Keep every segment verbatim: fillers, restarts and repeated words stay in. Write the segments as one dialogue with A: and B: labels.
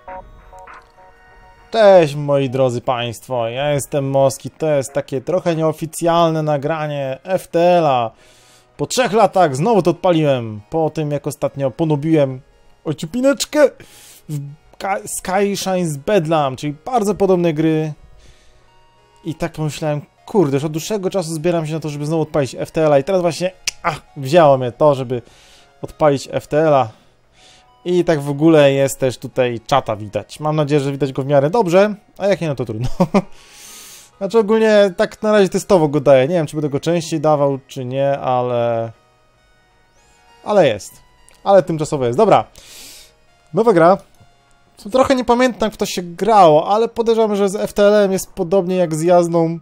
A: Cześć moi drodzy państwo, ja jestem Moski, to jest takie trochę nieoficjalne nagranie F T L-a. Po trzech latach znowu to odpaliłem, po tym jak ostatnio ponubiłem ociupineczkę w Sky Shines Bedlam, czyli bardzo podobne gry. I tak pomyślałem, kurde, już od dłuższego czasu zbieram się na to, żeby znowu odpalić F T L-a i teraz właśnie ach, wzięło mnie to, żeby odpalić F T L-a. I tak w ogóle jest też tutaj czata widać. Mam nadzieję, że widać go w miarę dobrze, a jak nie, no to trudno. Znaczy ogólnie tak na razie testowo go daję. Nie wiem, czy będę go częściej dawał, czy nie, ale... Ale jest. Ale tymczasowo jest. Dobra. Nowa gra. Trochę nie pamiętam, jak w to się grało, ale podejrzewam, że z F T L-em jest podobnie jak z jazdą...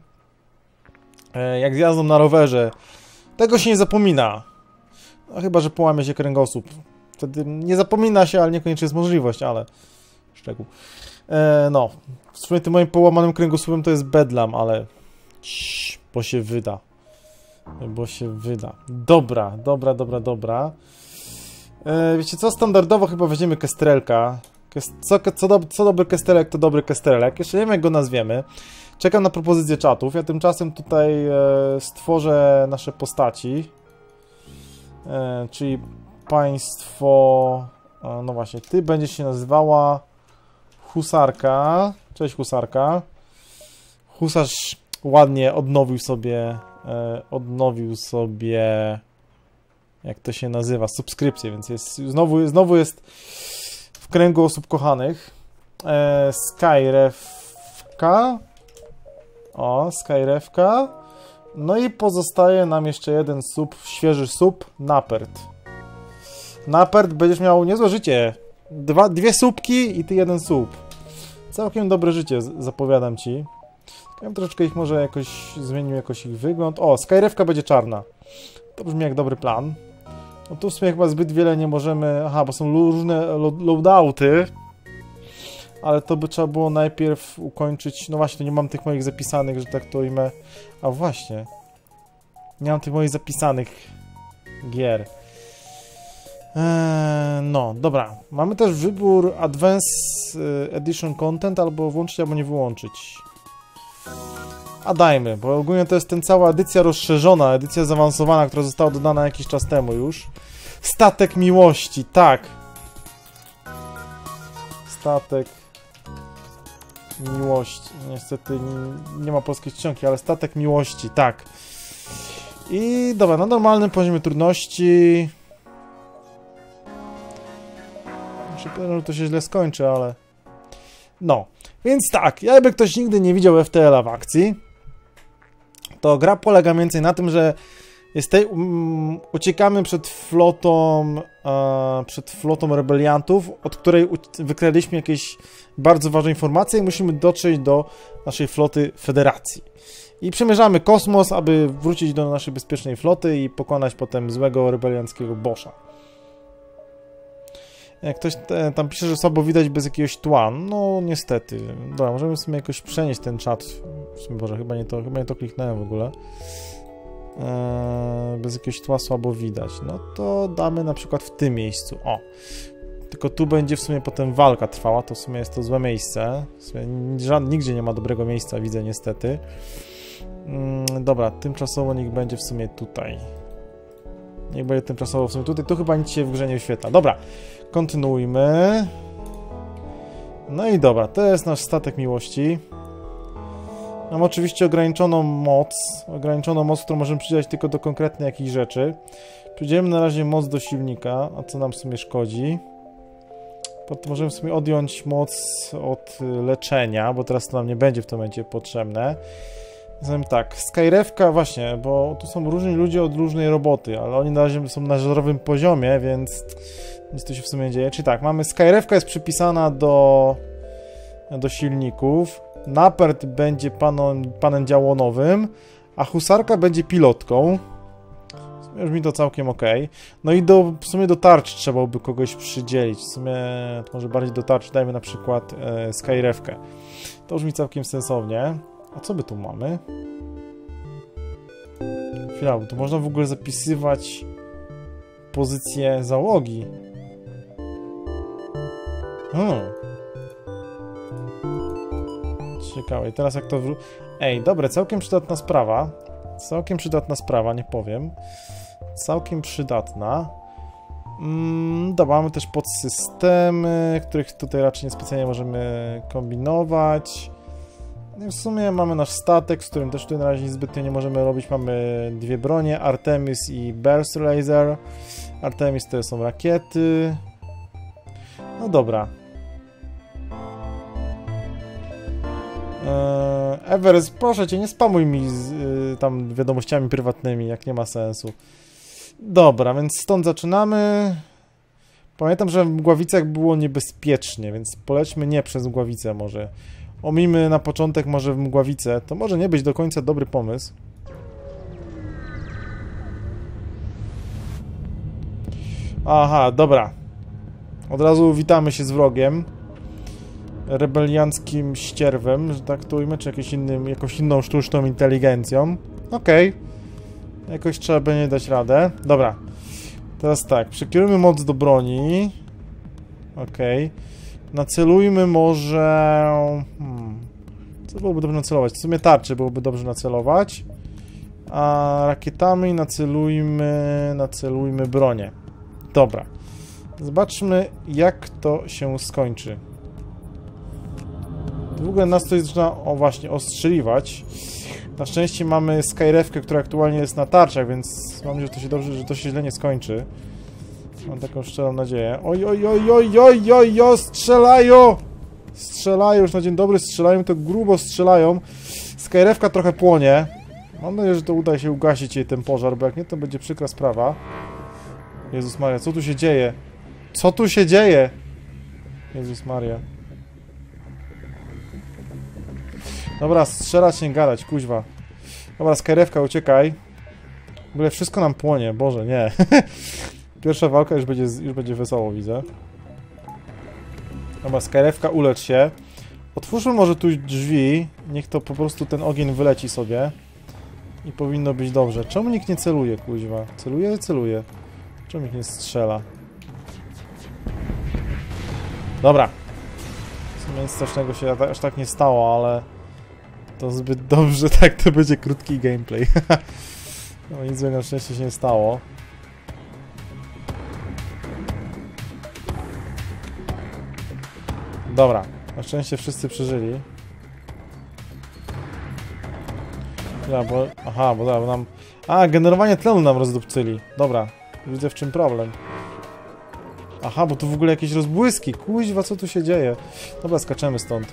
A: Jak z jazdą na rowerze. Tego się nie zapomina. No, chyba, że połamie się kręgosłup. Wtedy nie zapomina się, ale niekoniecznie jest możliwość, ale... Szczegół. E, no. W sumie tym moim połamanym kręgosłupem to jest bedlam, ale... Cii, bo się wyda. Bo się wyda. Dobra, dobra, dobra, dobra. E, wiecie co? Standardowo chyba weźmiemy kestrelka. Kes co, co, do co dobry kestrelek, to dobry kestrelek. Jeszcze nie wiem, jak go nazwiemy. Czekam na propozycję czatów. Ja tymczasem tutaj e, stworzę nasze postaci. E, czyli... Państwo... No właśnie, ty będziesz się nazywała Husarka. Cześć Husarka. Husarz ładnie odnowił sobie... E, odnowił sobie... Jak to się nazywa? Subskrypcję, więc jest, znowu, znowu jest w kręgu osób kochanych. E, Skyrefka. O, Skyrefka. No i pozostaje nam jeszcze jeden sub, świeży sub, Napert. Napert, będziesz miał niezłe życie. Dwa, dwie słupki i ty jeden słup. Całkiem dobre życie, zapowiadam ci. Ja bym troszeczkę ich może jakoś zmienił jakoś ich wygląd. O, Skyrefka będzie czarna. To brzmi jak dobry plan. No tu w sumie chyba zbyt wiele nie możemy... Aha, bo są różne loadouty. Ale to by trzeba było najpierw ukończyć... No właśnie, to nie mam tych moich zapisanych, że tak to ujmę. A właśnie. Nie mam tych moich zapisanych gier. Eee, no, dobra. Mamy też wybór Advanced Edition Content, albo włączyć, albo nie wyłączyć. A dajmy, bo ogólnie to jest ten cała edycja rozszerzona, edycja zaawansowana, która została dodana jakiś czas temu już. Statek miłości, tak. Statek miłości. Niestety nie, nie ma polskiej czcionki, ale statek miłości, tak. I dobra, na normalnym poziomie trudności... Że to się źle skończy, ale... No, więc tak, jakby ktoś nigdy nie widział F T L-a w akcji, to gra polega mniej więcej na tym, że jest tej, um, uciekamy przed flotą, uh, przed flotą rebeliantów, od której wykradliśmy jakieś bardzo ważne informacje i musimy dotrzeć do naszej floty Federacji. I przemierzamy kosmos, aby wrócić do naszej bezpiecznej floty i pokonać potem złego rebelianckiego bosza. Jak ktoś te, tam pisze, że słabo widać bez jakiegoś tła, no niestety. Dobra, możemy sobie jakoś przenieść ten czat. W sumie, Boże, chyba nie to, chyba nie to kliknąłem w ogóle. Eee, bez jakiegoś tła słabo widać. No to damy na przykład w tym miejscu. O! Tylko tu będzie w sumie potem walka trwała, to w sumie jest to złe miejsce. W sumie nigdzie nie ma dobrego miejsca, widzę niestety. Eee, dobra, tymczasowo niech będzie w sumie tutaj. Niech będzie tymczasowo w sumie tutaj. Tu chyba nic się w grze nie wyświetla. Dobra. Kontynuujmy. No i dobra, to jest nasz statek miłości. Mam oczywiście ograniczoną moc. Ograniczoną moc, którą możemy przydzielać tylko do konkretnej jakiejś rzeczy. Przydzielimy na razie moc do silnika, a co nam w sumie szkodzi. Potem możemy sobie odjąć moc od leczenia, bo teraz to nam nie będzie w tym momencie potrzebne. Zatem tak, Skyrefka właśnie, bo tu są różni ludzie od różnej roboty, ale oni na razie są na żarowym poziomie, więc nic tu się w sumie dzieje. Czyli tak, mamy Skyrefka jest przypisana do, do silników, Napert będzie panom, panem działonowym, a Husarka będzie pilotką. Już mi to całkiem ok. No i do, w sumie do tarcz trzeba by kogoś przydzielić. W sumie to może bardziej do tarcz dajmy na przykład e, Skyrefkę. To brzmi całkiem sensownie. A co by tu mamy? Chwila, bo tu można w ogóle zapisywać pozycję załogi. Hmm. Ciekawe. I teraz jak to... Wró- Ej, dobre, całkiem przydatna sprawa. Całkiem przydatna sprawa, nie powiem. Całkiem przydatna. Mm, dobra, mamy też podsystemy, których tutaj raczej niespecjalnie możemy kombinować. No w sumie mamy nasz statek, z którym też tutaj na razie nic zbytnio nie możemy robić. Mamy dwie bronie, Artemis i Burst Laser. Artemis to są rakiety. No dobra. Eee, Everest, proszę cię, nie spamuj mi z, y, tam wiadomościami prywatnymi, jak nie ma sensu. Dobra, więc stąd zaczynamy. Pamiętam, że w Mgławicach było niebezpiecznie, więc polećmy nie przez Mgławicę może. Omijmy na początek może w Mgławicę. To może nie być do końca dobry pomysł. Aha, dobra. Od razu witamy się z wrogiem. Rebelianckim ścierwem, że tak to ujmę, czy jakimś innym, jakąś inną sztuczną inteligencją. Okej. Okay. Jakoś trzeba będzie dać radę. Dobra. Teraz tak, przekierujmy moc do broni. Okej. Okay. Nacelujmy może... Hmm. Co byłoby dobrze nacelować? W sumie tarczy byłoby dobrze nacelować. A rakietami nacelujmy... Nacelujmy bronię. Dobra. Zobaczmy, jak to się skończy. W ogóle nas to zaczyna, o właśnie, ostrzeliwać. Na szczęście mamy Skyrewkę, która aktualnie jest na tarczach, więc mam nadzieję, że to się dobrze, że to się źle nie skończy. Mam taką szczerą nadzieję. Oj, oj, oj, oj, oj, oj, oj, strzelają! Strzelają, już na dzień dobry strzelają, to grubo strzelają. Skyrewka trochę płonie. Mam nadzieję, że to uda się ugasić jej ten pożar, bo jak nie, to będzie przykra sprawa. Jezus Maria, co tu się dzieje? Co tu się dzieje? Jezus Maria. Dobra, strzelać, nie gadać, kuźwa. Dobra, Skyrewka, uciekaj. W ogóle wszystko nam płonie, Boże, nie. Pierwsza walka już będzie, już będzie wesoło, widzę. Dobra, Skyrewka, ulecz się. Otwórzmy może tu drzwi. Niech to po prostu ten ogień wyleci sobie. I powinno być dobrze. Czemu nikt nie celuje, kuźwa? Celuje? Celuje. Czemu nikt nie strzela? Dobra. W sumie nic strasznego się aż tak nie stało, ale... To zbyt dobrze, tak to będzie krótki gameplay. No nic złego na szczęście się nie stało. Dobra, na szczęście wszyscy przeżyli. Ja, bo... Aha, bo, da, bo nam... A, generowanie tlenu nam rozdupcyli. Dobra, widzę w czym problem. Aha, bo tu w ogóle jakieś rozbłyski. Kuźwa, co tu się dzieje? Dobra, skaczemy stąd.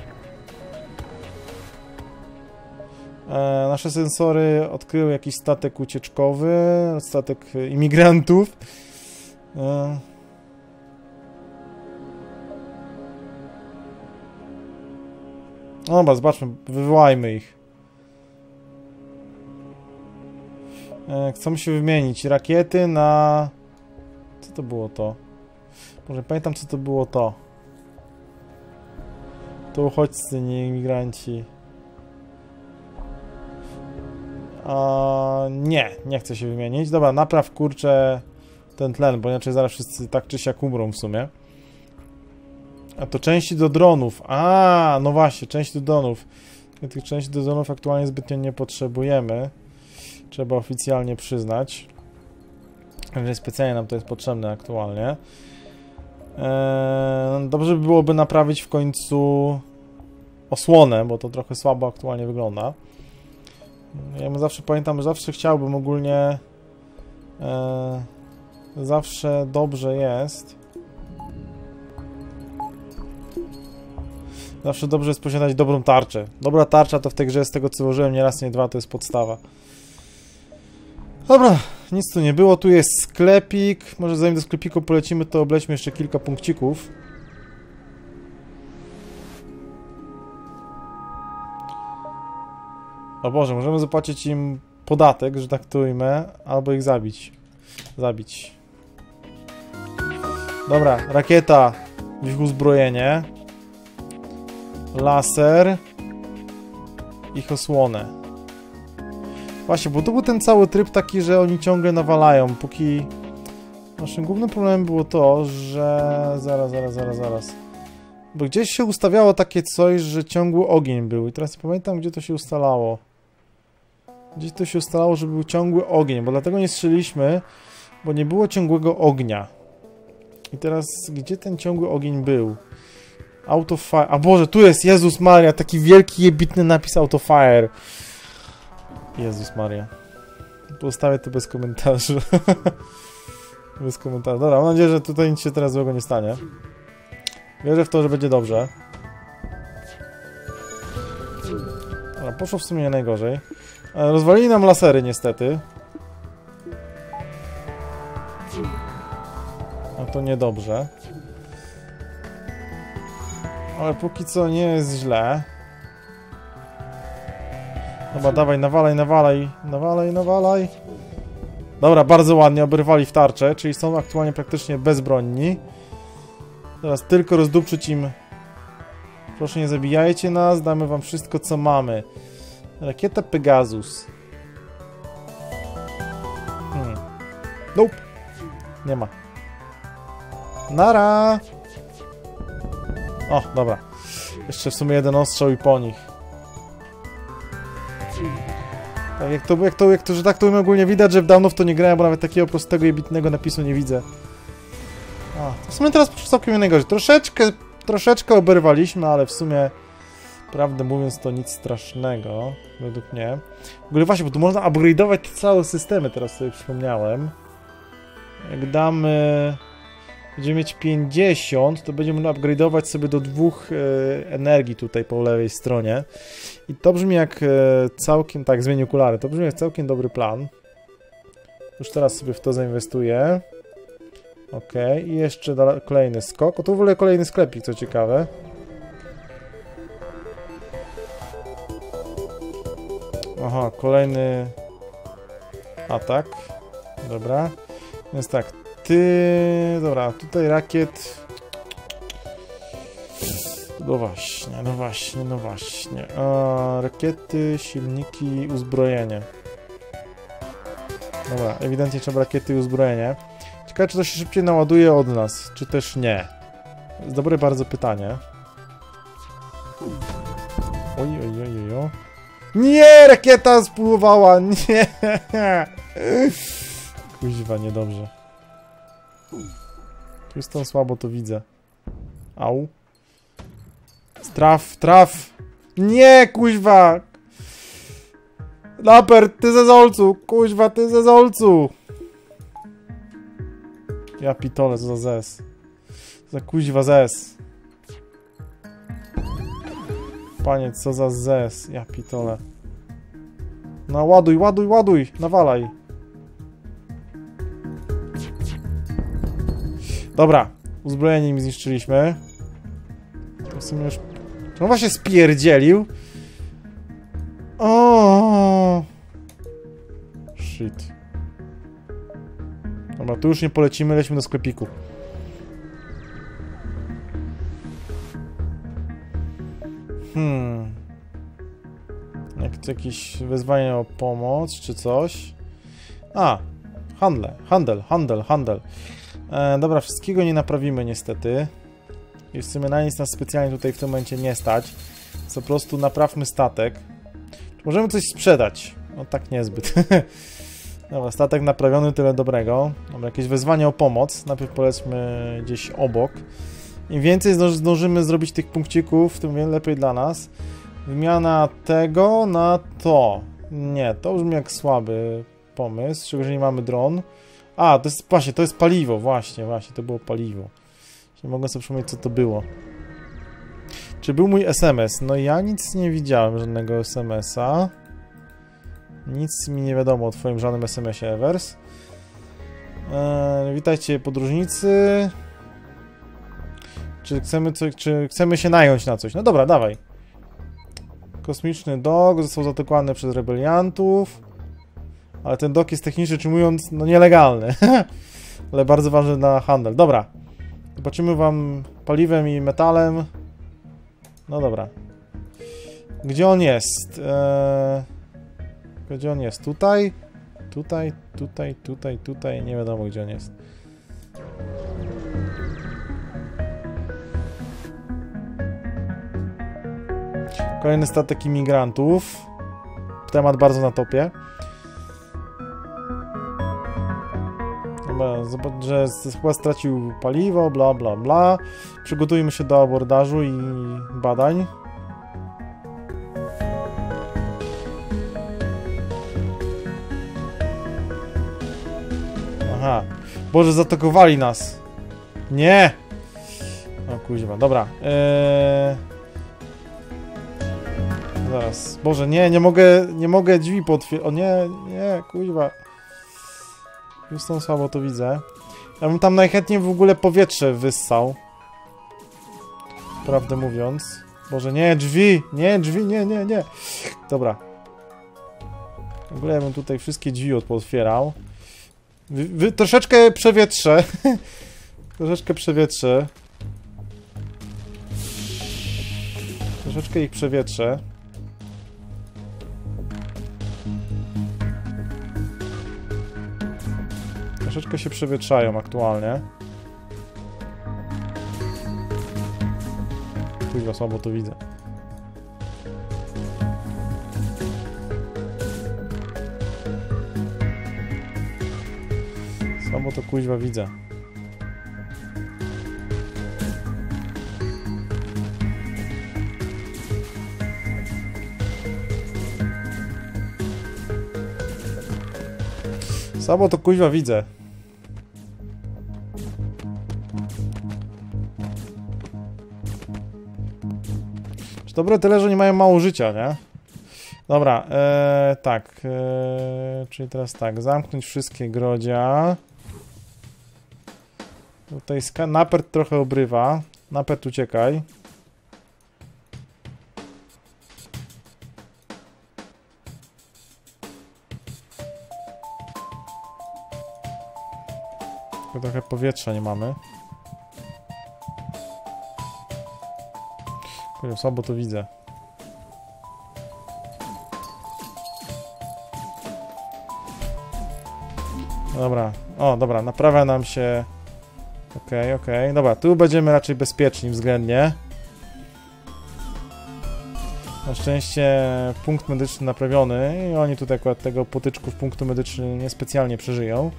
A: E, nasze sensory odkryły jakiś statek ucieczkowy, statek imigrantów. E. No dobra, zobaczmy, wywołajmy ich. E, chcą się wymienić rakiety na... Co to było to? Może pamiętam, co to było to. To uchodźcy, nie imigranci. A, nie, nie chcę się wymienić. Dobra, napraw kurczę ten tlen, bo inaczej zaraz wszyscy tak czy siak umrą w sumie. A to części do dronów. A, no właśnie, części do dronów. My tych części do dronów aktualnie zbytnio nie potrzebujemy. Trzeba oficjalnie przyznać. Że specjalnie nam to jest potrzebne aktualnie. Eee, dobrze by byłoby naprawić w końcu osłonę, bo to trochę słabo aktualnie wygląda. Ja zawsze pamiętam, że zawsze chciałbym ogólnie... E, zawsze dobrze jest. Zawsze dobrze jest posiadać dobrą tarczę. Dobra tarcza to w tej grze, z tego co użyłem, nie raz, nie dwa, to jest podstawa. Dobra, nic tu nie było. Tu jest sklepik. Może zanim do sklepiku polecimy, to oblećmy jeszcze kilka punkcików. O Boże, możemy zapłacić im podatek, że tak to ujmę, albo ich zabić. Zabić. Dobra, rakieta w ich uzbrojenie. Laser. Ich osłonę. Właśnie, bo to był ten cały tryb taki, że oni ciągle nawalają, póki... Naszym głównym problemem było to, że... Zaraz, zaraz, zaraz, zaraz. Bo gdzieś się ustawiało takie coś, że ciągły ogień był. I teraz nie pamiętam, gdzie to się ustalało. Gdzieś to się ustalało, że był ciągły ogień, bo dlatego nie strzeliliśmy, bo nie było ciągłego ognia. I teraz, gdzie ten ciągły ogień był? Autofire. A Boże, tu jest, Jezus Maria, taki wielki, jebitny napis Autofire. Jezus Maria. Postawię to bez komentarzy. Bez komentarzy. Dobra, mam nadzieję, że tutaj nic się teraz złego nie stanie. Wierzę w to, że będzie dobrze. Dobra, poszło w sumie nie najgorzej. Rozwalili nam lasery niestety. No to niedobrze. Ale póki co nie jest źle. Dobra, dawaj, nawalaj, nawalaj, nawalaj, nawalaj. Dobra, bardzo ładnie oberwali w tarczę, czyli są aktualnie praktycznie bezbronni. Teraz tylko rozdupczyć im. Proszę, nie zabijajcie nas, damy wam wszystko, co mamy. Rakieta Pegasus. Hmm. Nope. Nie ma. Nara! O, dobra. Jeszcze w sumie jeden ostrzał i po nich. Tak, jak to, jak to, jak to, że tak to ogólnie widać, że dawno w to nie grałem, bo nawet takiego prostego i bitnego napisu nie widzę. A, to w sumie teraz całkiem najgorzej. Troszeczkę, troszeczkę oberwaliśmy, ale w sumie, prawdę mówiąc, to nic strasznego, według mnie. W ogóle właśnie, bo tu można upgrade'ować całe systemy, teraz sobie przypomniałem. Jak damy... Będziemy mieć pięćdziesiąt, to będziemy upgrade'ować sobie do dwóch e, energii tutaj po lewej stronie. I to brzmi jak e, całkiem... Tak, zmienię okulary. To brzmi jak całkiem dobry plan. Już teraz sobie w to zainwestuję. Ok, i jeszcze kolejny skok. O, tu w ogóle kolejny sklepik, co ciekawe. Aha, kolejny atak. Dobra. Więc tak, ty... Dobra, tutaj rakiet... No właśnie, no właśnie, no właśnie. A, rakiety, silniki, uzbrojenie. Dobra, ewidentnie trzeba rakiety i uzbrojenie. Ciekawe, czy to się szybciej naładuje od nas, czy też nie. To jest dobre bardzo pytanie. Oj, oj, oj, oj. Nie! Rakieta spływała! Nie! Kuźwa, niedobrze. Tu jest to słabo, to widzę. Au. Traf, traf! Nie, kuźwa! Laper, ty ze zolcu! Kuźwa, ty ze zolcu! Ja pitole, co za zes. Za kuźwa zes. Panie, co za zes. Ja pitole. No ładuj, ładuj, ładuj! Nawalaj! Dobra, uzbrojenie mi zniszczyliśmy. To w sumie już... No właśnie spierdzielił. O. Shit. Dobra, tu już nie polecimy, lećmy do sklepiku. Hmm. Jak jakieś wezwanie o pomoc, czy coś. A, handle, handel, handel, handel. E, dobra, wszystkiego nie naprawimy niestety. I w sumie na nic nas specjalnie tutaj w tym momencie nie stać. Po prostu naprawmy statek. Możemy coś sprzedać. No tak niezbyt. Dobra, statek naprawiony, tyle dobrego. Dobra, jakieś wezwanie o pomoc. Najpierw polećmy gdzieś obok. Im więcej zdążymy zrobić tych punkcików, tym lepiej dla nas. Wymiana tego na to. Nie, to brzmi jak słaby pomysł, szczególnie, że nie mamy dron. A, to jest, właśnie, to jest paliwo, właśnie, właśnie, to było paliwo. Nie mogę sobie przypomnieć, co to było. Czy był mój S M S? No ja nic nie widziałem, żadnego S M S-a. Nic mi nie wiadomo o twoim żadnym S M S-ie, Evers. Eee, witajcie, podróżnicy. Czy chcemy, coś, czy chcemy się nająć na coś? No dobra, dawaj. Kosmiczny dok został zaatakowany przez rebeliantów. Ale ten dok jest technicznie rzecz ujmując, no nielegalny. Ale bardzo ważny na handel. Dobra. Zobaczymy wam paliwem i metalem. No dobra. Gdzie on jest? Eee... Gdzie on jest? Tutaj? Tutaj, tutaj, tutaj, tutaj. Nie wiadomo, gdzie on jest. Kolejny statek imigrantów. Temat bardzo na topie. Dobra, zobacz, że chyba stracił paliwo, bla bla bla. Przygotujmy się do abordażu i badań. Aha. Boże, zaatakowali nas. Nie! O kuźwa, dobra. Eee... Zaraz. Boże, nie, nie mogę, nie mogę drzwi potwierdzić. O nie, nie, kuźwa. Już tą słabo to widzę. Ja bym tam najchętniej w ogóle powietrze wyssał. Prawdę mówiąc. Boże, nie, drzwi! Nie, drzwi, nie, nie, nie. Dobra. W ogóle ja bym tutaj wszystkie drzwi otwierał. Wy, wy, troszeczkę przewietrzę. Troszeczkę przewietrzę. Troszeczkę ich przewietrzę. Troszeczkę się przewietrzają aktualnie. Kuźwa, słabo to widzę. Słabo to kuźwa widzę. Słabo to kuźwa widzę. Dobre tyle, że nie mają mało życia, nie? Dobra, ee, tak. Ee, czyli teraz tak, zamknąć wszystkie grodzia. Tutaj napęd trochę obrywa. Napęd uciekaj. Tylko trochę powietrza nie mamy. Kurde, słabo to widzę. Dobra, o dobra, naprawia nam się. Okej, okay, okej, okay. Dobra, tu będziemy raczej bezpieczni względnie. Na szczęście punkt medyczny naprawiony i oni tutaj akurat tego potyczków punktu medyczny niespecjalnie przeżyją.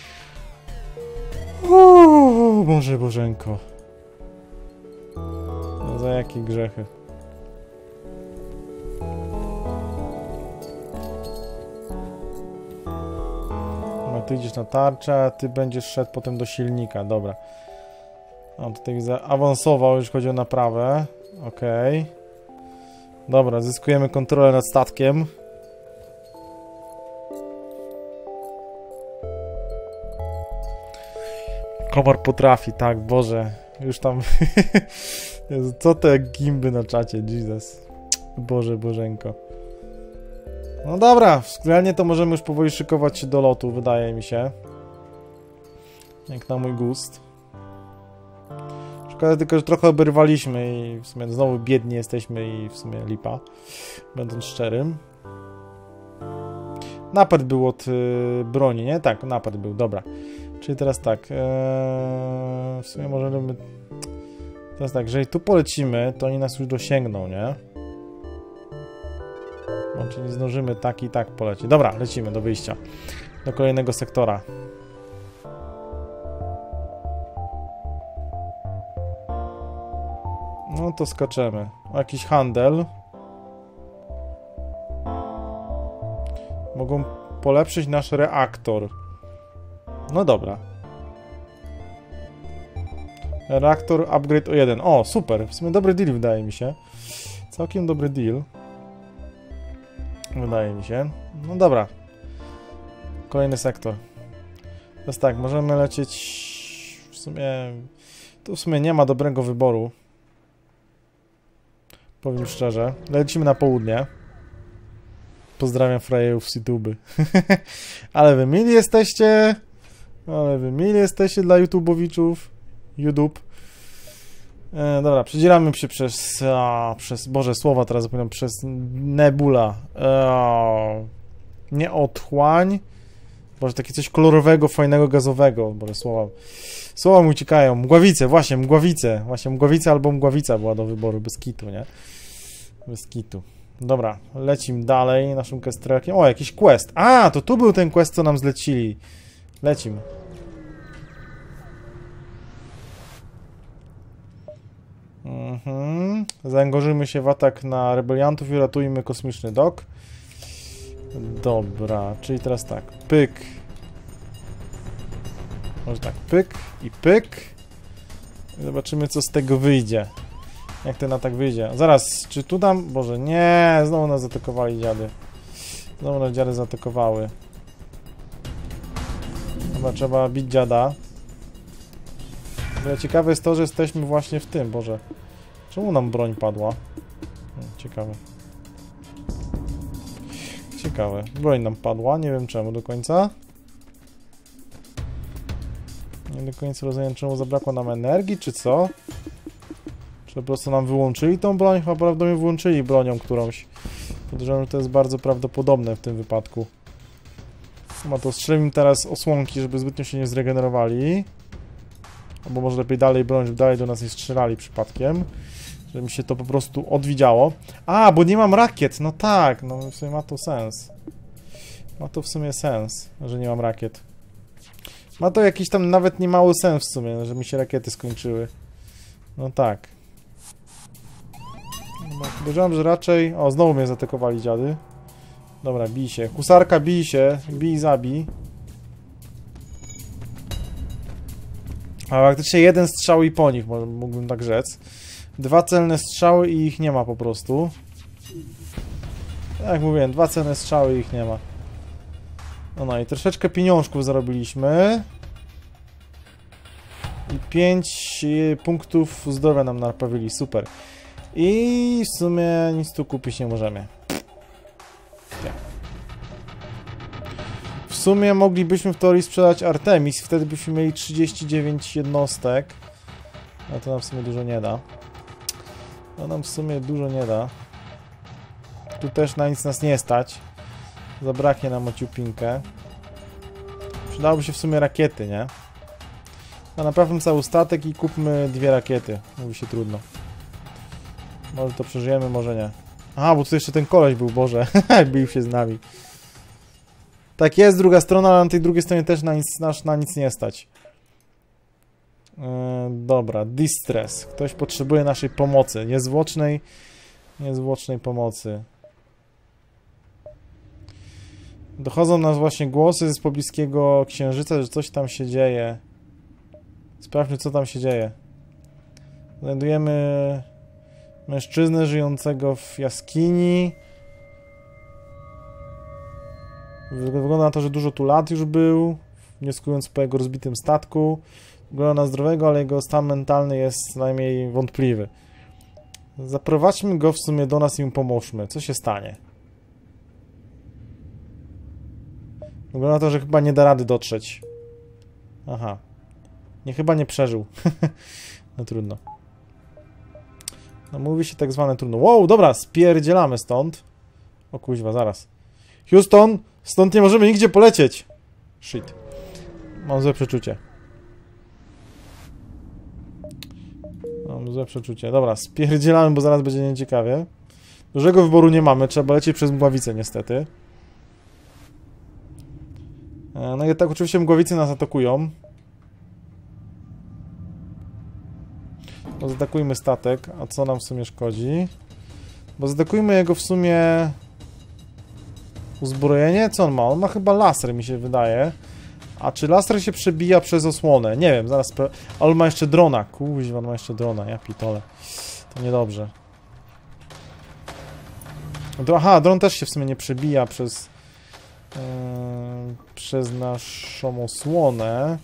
A: Uuu, Boże Bożenko. No za jakie grzechy. No ty idziesz na tarczę, a ty będziesz szedł potem do silnika, dobra. On tutaj zaawansował, już chodzi o naprawę. Okej. Okay. Dobra, zyskujemy kontrolę nad statkiem. Komar potrafi, tak, Boże. Już tam... Jezu, co te gimby na czacie, Jesus. Boże, Bożenko. No dobra, względnie to możemy już powoli szykować się do lotu, wydaje mi się. Jak na mój gust. Szkoda tylko, że trochę oberwaliśmy i w sumie znowu biedni jesteśmy i w sumie lipa. Będąc szczerym. Napad był od y, broni, nie? Tak, napad był, dobra. Czyli teraz tak, ee, w sumie możemy... Teraz tak, jeżeli tu polecimy, to oni nas już dosięgną, nie? No, czyli zdążymy tak i tak polecieć. Dobra, lecimy do wyjścia. Do kolejnego sektora. No to skaczemy. O jakiś handel. Mogą polepszyć nasz reaktor. No dobra. Reaktor upgrade o jeden. O, super. W sumie dobry deal wydaje mi się. Całkiem dobry deal. Wydaje mi się. No dobra. Kolejny sektor. Teraz tak, możemy lecieć... W sumie... Tu w sumie nie ma dobrego wyboru. Powiem szczerze. Lecimy na południe. Pozdrawiam frajerów z YouTube. Ale wy mili jesteście. Ale wy mili jesteście dla YouTubeowiczów. YouTube. E, dobra, przedzieramy się przez... A, przez... Boże, słowa teraz zapominam. Przez Nebula. E, nie otchłań. Boże, takie coś kolorowego, fajnego, gazowego. Boże, słowa... Słowa mi uciekają. Mgławice, właśnie, mgławice. Właśnie, mgławice albo mgławica była do wyboru, bez kitu, nie? Bez kitu. Dobra, lecimy dalej naszym kestrelkiem. O, jakiś quest. A, to tu był ten quest, co nam zlecili. Lecimy. Mhm. Zaangażujmy się w atak na rebeliantów i ratujmy kosmiczny dok. Dobra, czyli teraz tak. Pyk. Może tak, pyk i pyk. I zobaczymy, co z tego wyjdzie. Jak ten atak wyjdzie. Zaraz, czy tu dam... Boże, nie! Znowu nas zaatakowali dziady. Znowu nas dziady zaatakowały. Chyba trzeba bić dziada. Ale ciekawe jest to, że jesteśmy właśnie w tym, Boże. Czemu nam broń padła? Hmm, ciekawe. Ciekawe. Broń nam padła, nie wiem czemu do końca. Nie do końca rozumiem, czemu zabrakło nam energii, czy co? Czy po prostu nam wyłączyli tą broń? Chyba prawdopodobnie wyłączyli bronią którąś. Podejrzewam, że to jest bardzo prawdopodobne w tym wypadku. No to strzelimy teraz osłonki, żeby zbytnio się nie zregenerowali. Albo może lepiej dalej broń, żeby dalej do nas nie strzelali przypadkiem. Żeby mi się to po prostu odwidziało. A, bo nie mam rakiet! No tak, no w sumie ma to sens. Ma to w sumie sens, że nie mam rakiet. Ma to jakiś tam nawet nie mały sens w sumie, że mi się rakiety skończyły. No tak. No, podejrzewam, że raczej... O, znowu mnie zaatakowali dziady. Dobra, bij się. Husarka, bij się. Bij, zabij. A faktycznie jeden strzał i po nich, mógłbym tak rzec. Dwa celne strzały i ich nie ma po prostu. Jak mówiłem, dwa celne strzały i ich nie ma. No, no i troszeczkę pieniążków zarobiliśmy. I pięć punktów zdrowia nam naprawili, super. I w sumie nic tu kupić nie możemy. W sumie moglibyśmy w teorii sprzedać Artemis, wtedy byśmy mieli trzydzieści dziewięć jednostek. A to nam w sumie dużo nie da. To nam w sumie dużo nie da. Tu też na nic nas nie stać. Zabraknie nam ociupinkę. Przydałoby się w sumie rakiety, nie? A naprawmy cały statek i kupmy dwie rakiety. Mówi się trudno. Może to przeżyjemy, może nie. Aha, bo tu jeszcze ten koleś był, Boże. Bił się z nami. Tak jest, druga strona, ale na tej drugiej stronie też na nic, na, na nic nie stać. Yy, dobra, distress. Ktoś potrzebuje naszej pomocy. Niezwłocznej, niezwłocznej pomocy. Dochodzą nas właśnie głosy z pobliskiego księżyca, że coś tam się dzieje. Sprawdźmy, co tam się dzieje. Znajdujemy mężczyznę żyjącego w jaskini. Wygląda na to, że dużo tu lat już był, wnioskując po jego rozbitym statku. Wygląda na zdrowego, ale jego stan mentalny jest co najmniej wątpliwy. Zaprowadźmy go w sumie do nas i mu pomóżmy. Co się stanie? Wygląda na to, że chyba nie da rady dotrzeć. Aha. Nie, chyba nie przeżył. No trudno. No mówi się tak zwane trudno. Wow, dobra, spierdzielamy stąd. O kuźwa, zaraz. Houston, stąd nie możemy nigdzie polecieć. Shit. Mam złe przeczucie. Mam złe przeczucie. Dobra, spierdzielamy, bo zaraz będzie nieciekawie. Dużego wyboru nie mamy, trzeba lecieć przez mgławicę niestety. No i tak oczywiście mgławice nas atakują. Bo zaatakujmy statek, a co nam w sumie szkodzi? Bo zaatakujmy jego w sumie... Uzbrojenie? Co on ma? On ma chyba laser, mi się wydaje. A czy laser się przebija przez osłonę? Nie wiem, zaraz... Ale on ma jeszcze drona. Kuźwa, on ma jeszcze drona, ja pitole. To niedobrze. Aha, dron też się w sumie nie przebija przez... Yy, przez naszą osłonę.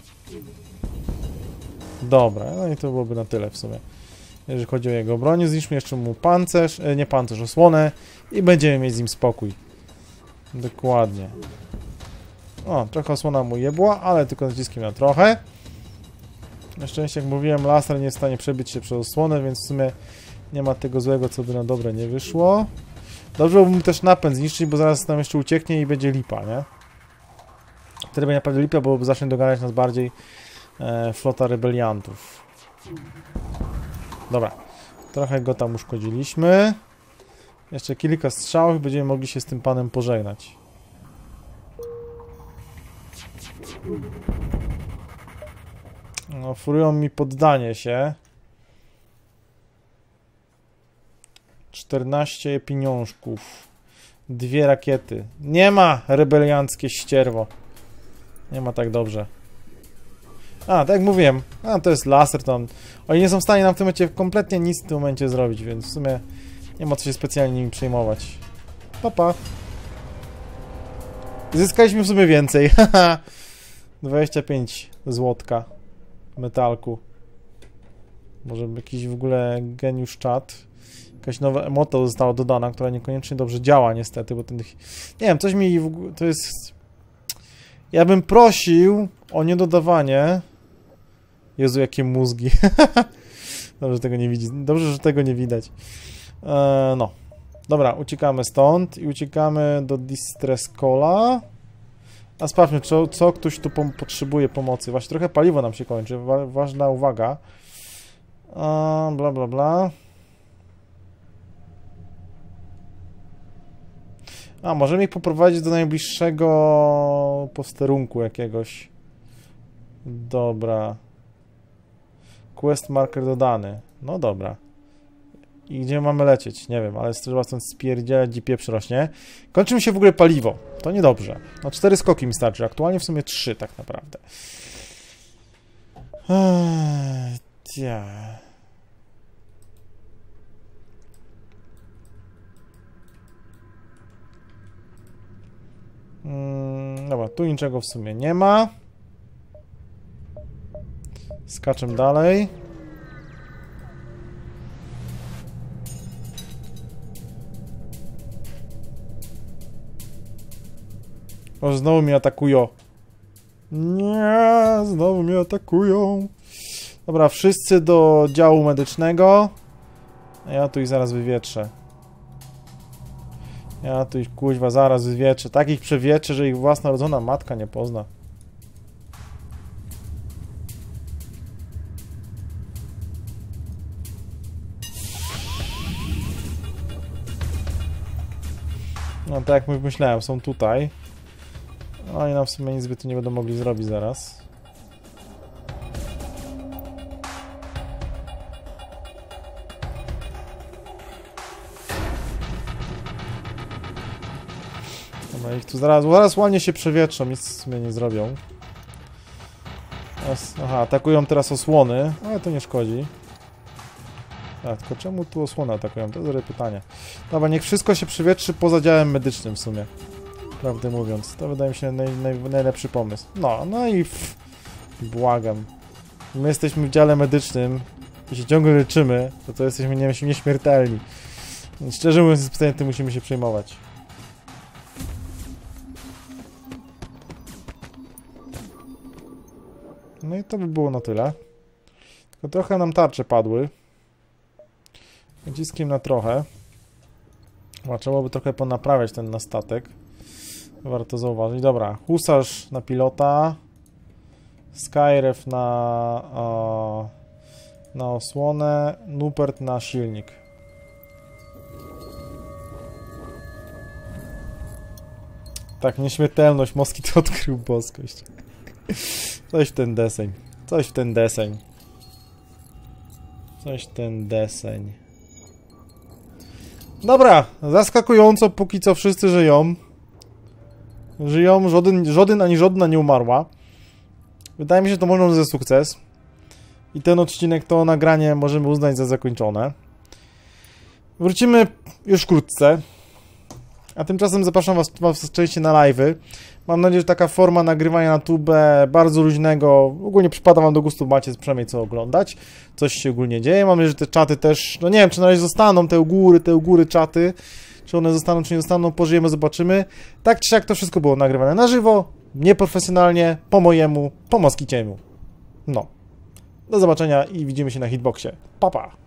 A: Dobra, no i to byłoby na tyle w sumie. Jeżeli chodzi o jego broń, zniszczmy jeszcze mu pancerz, nie pancerz, osłonę i będziemy mieć z nim spokój. Dokładnie. O, trochę osłona mu jebła, ale tylko naciskiem na trochę. Na szczęście, jak mówiłem, laser nie jest w stanie przebić się przez osłonę, więc w sumie nie ma tego złego, co by na dobre nie wyszło. Dobrze byłoby mu też napęd zniszczyć, bo zaraz nam jeszcze ucieknie i będzie lipa, nie? Wtedy będzie naprawdę lipa, bo zacznie doganiać nas bardziej e, flota rebeliantów. Dobra. Trochę go tam uszkodziliśmy. Jeszcze kilka strzałów i będziemy mogli się z tym panem pożegnać. No, oferują mi poddanie się. czternaście pieniążków. Dwie rakiety. Nie ma, rebelianckie ścierwo. Nie ma tak dobrze. A, tak jak mówiłem. A, to jest laser tam. Oni nie są w stanie nam w tym momencie kompletnie nic w tym momencie zrobić, więc w sumie nie ma co się specjalnie nimi przejmować. Papa. Zyskaliśmy w sumie więcej. Haha. dwadzieścia pięć złotka. Metalku. Może jakiś w ogóle geniusz czat. Jakaś nowa emota została dodana, która niekoniecznie dobrze działa niestety, bo ten... Nie wiem, coś mi w ogóle... To jest... Ja bym prosił o niedodawanie... Jezu, jakie mózgi. Dobrze, że tego nie widzi. Dobrze, że tego nie widać. Eee, no. Dobra, uciekamy stąd i uciekamy do Distress Cola. A sprawdźmy, co, co ktoś tu pom potrzebuje pomocy. Właśnie trochę paliwo nam się kończy. Wa ważna uwaga. Eee, bla, bla, bla. A, możemy ich poprowadzić do najbliższego posterunku jakiegoś. Dobra. Quest marker dodany. No dobra. I gdzie mamy lecieć? Nie wiem, ale trzeba stąd spierdzielać, gdzie pieprz rośnie. Kończy mi się w ogóle paliwo. To niedobrze. No cztery skoki mi starczy. Aktualnie w sumie trzy tak naprawdę. Eee, tia. Mm, dobra, tu niczego w sumie nie ma. Skaczę dalej. O, znowu mnie atakują. Nie, znowu mnie atakują. Dobra, wszyscy do działu medycznego. Ja tu ich zaraz wywietrzę. Ja tu ich kuźwa zaraz wywietrzę. Takich przewietrzę, że ich własna rodzona matka nie pozna. No tak jak myślałem, są tutaj. Oni nam w sumie nic by tu nie będą mogli zrobić zaraz. Dobra, ich tu zaraz, zaraz ładnie się przewietrzą, nic w sumie nie zrobią. Aha, atakują teraz osłony, ale to nie szkodzi. A, tylko czemu tu osłony atakują? To jest dobre pytanie. Dobra, niech wszystko się przewietrzy poza działem medycznym w sumie. Prawdę mówiąc. To wydaje mi się naj, naj, najlepszy pomysł. No, no i pff, błagam. My jesteśmy w dziale medycznym i się ciągle leczymy, to to jesteśmy nie, nieśmiertelni. Więc szczerze mówiąc, z pytaniem tym musimy się przejmować. No i to by było na tyle. Tylko trochę nam tarcze padły. Naciskiem na trochę. Chyba trzeba by trochę ponaprawiać ten na statek. Warto zauważyć. Dobra, husarz na pilota. Skyref na, o, na osłonę. Nupert na silnik. Tak, nieśmiertelność. Moskit odkrył boskość. Coś w ten deseń. Coś w ten deseń. Coś w ten deseń. Dobra, zaskakująco póki co wszyscy żyją. Żyją, żaden, żaden ani żadna nie umarła. Wydaje mi się, że to można uznać za sukces. I ten odcinek, to nagranie możemy uznać za zakończone. Wrócimy już wkrótce. A tymczasem zapraszam was, was częściej na live'y. Mam nadzieję, że taka forma nagrywania na tubę bardzo luźnego ogólnie przypada wam do gustu, macie przynajmniej co oglądać. Coś się ogólnie dzieje. Mam nadzieję, że te czaty też, no nie wiem, czy na razie zostaną te u góry, te u góry czaty. Czy one zostaną, czy nie zostaną, pożyjemy, zobaczymy. Tak czy siak to wszystko było nagrywane na żywo, nieprofesjonalnie, po mojemu, po moskiciemu. No. Do zobaczenia i widzimy się na hitboxie. Pa, pa!